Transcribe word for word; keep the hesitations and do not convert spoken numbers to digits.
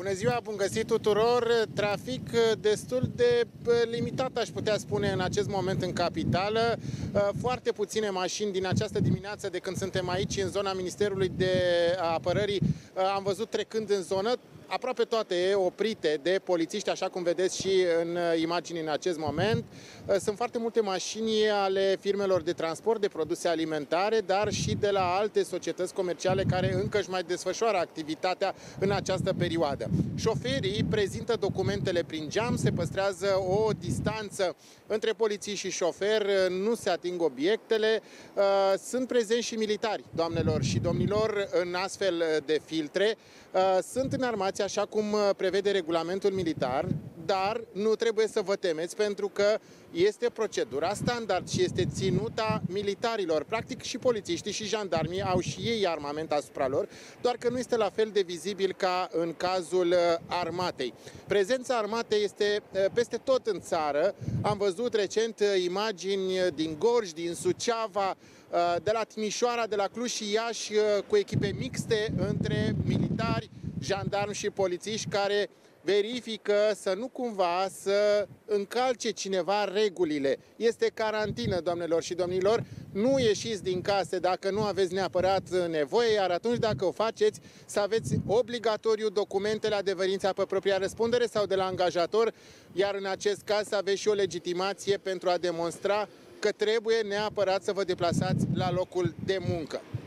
Bună ziua, bun găsit tuturor! Trafic destul de limitat, aș putea spune, în acest moment în capitală. Foarte puține mașini din această dimineață, de când suntem aici în zona Ministerului de Apărării, am văzut trecând în zonă. Aproape toate oprite de polițiști, așa cum vedeți și în imagini în acest moment. Sunt foarte multe mașini ale firmelor de transport de produse alimentare, dar și de la alte societăți comerciale care încă își mai desfășoară activitatea în această perioadă. Șoferii prezintă documentele prin geam, se păstrează o distanță între polițiști și șofer, nu se ating obiectele. Sunt prezenți și militari, doamnelor și domnilor, în astfel de filtre. Sunt înarmați așa cum prevede regulamentul militar, dar nu trebuie să vă temeți, pentru că este procedura standard și este ținuta militarilor. Practic și polițiștii și jandarmii au și ei armament asupra lor, doar că nu este la fel de vizibil ca în cazul armatei. Prezența armatei este peste tot în țară. Am văzut recent imagini din Gorj, din Suceava, de la Timișoara, de la Cluj și Iași, cu echipe mixte între militari, jandarmi și polițiști care verifică să nu cumva să încalce cineva regulile. Este carantină, doamnelor și domnilor, nu ieșiți din case dacă nu aveți neapărat nevoie, iar atunci dacă o faceți, să aveți obligatoriu documentele adevărința pe propria răspundere sau de la angajator, iar în acest caz să aveți și o legitimație pentru a demonstra că trebuie neapărat să vă deplasați la locul de muncă.